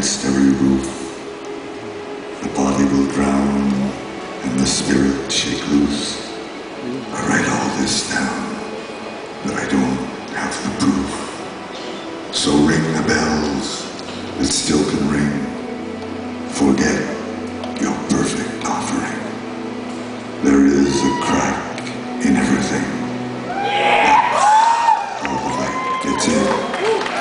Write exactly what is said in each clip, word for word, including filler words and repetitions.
against every roof. The body will drown and the spirit shake loose. I write all this down, but I don't have the proof. So ring the bells that still can ring. Forget your perfect offering. There is a crack in everything. That's how the light gets in.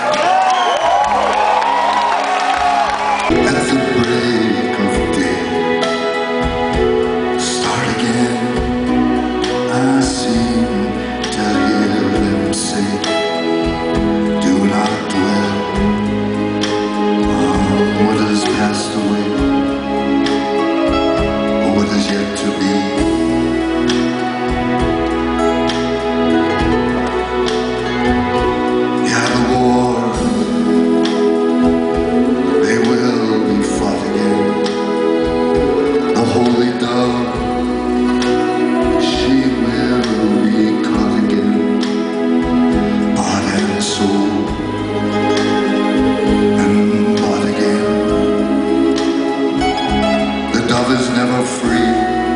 At the break of day, start again. I seem to hear them say, do not dwell on what has passed away, or what is yet to be. Yeah, the war, they will be fought again. The holy dove, she will be caught again. Bought and sold, and bought again. The dove is never free.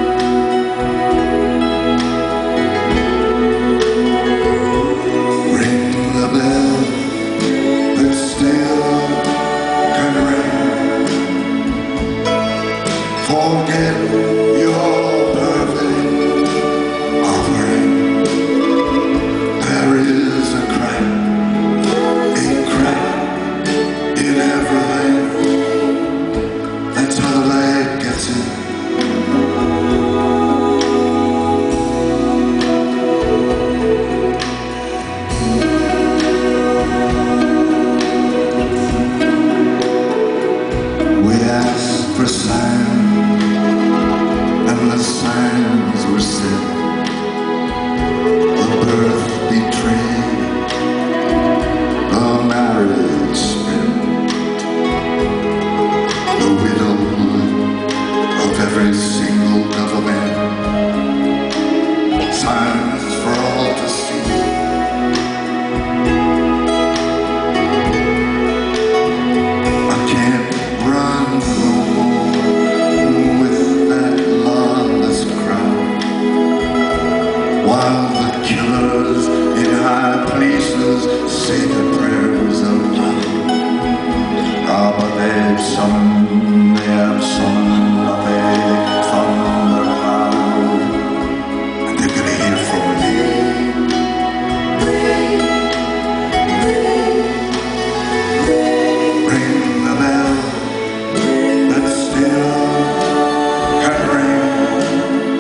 Ring the bell that still can ring. Forget your perfect offering. There is a crack, a crack in everything. That's how the light gets in. We asked for signs, and the signs were sent. The birth betrayed, the marriage spent, the widowhood of every single government. Signs for all to see. I can't run no more with that lawless crowd, while the killers in high places say their prayers aloud. Ah, but they've summoned, they have summoned a big thunder cloud, and they're gonna hear from me. Ring the bell that still can ring.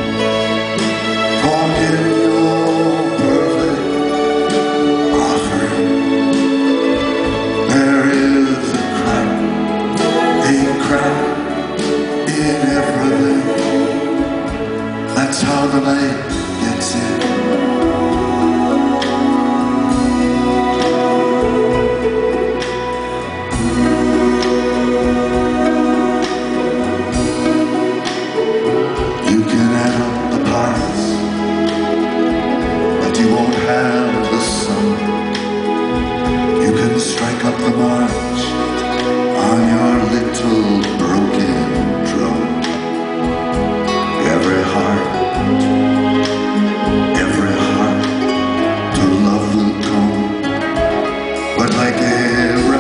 Forget your perfect offering. There is a crack, a crack in everything. That's how the light gets in. You can add up the parts, but you won't have the sum. You can strike up the march on your little broken drum. Every heart, every heart to love will come, but like every